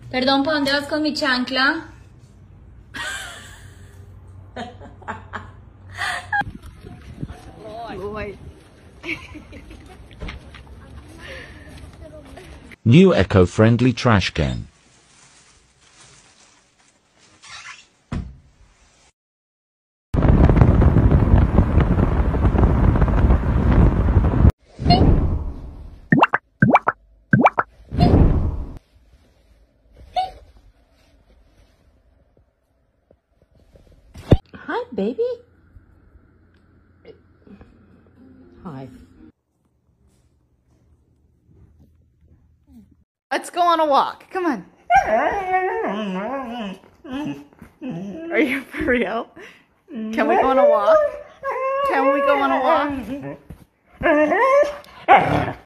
Perdón, ¿para dónde vas con mi chancla? New eco-friendly trash can. Hi, baby. Hi. Let's go on a walk. Come on. Are you for real? Can we go on a walk? Can we go on a walk?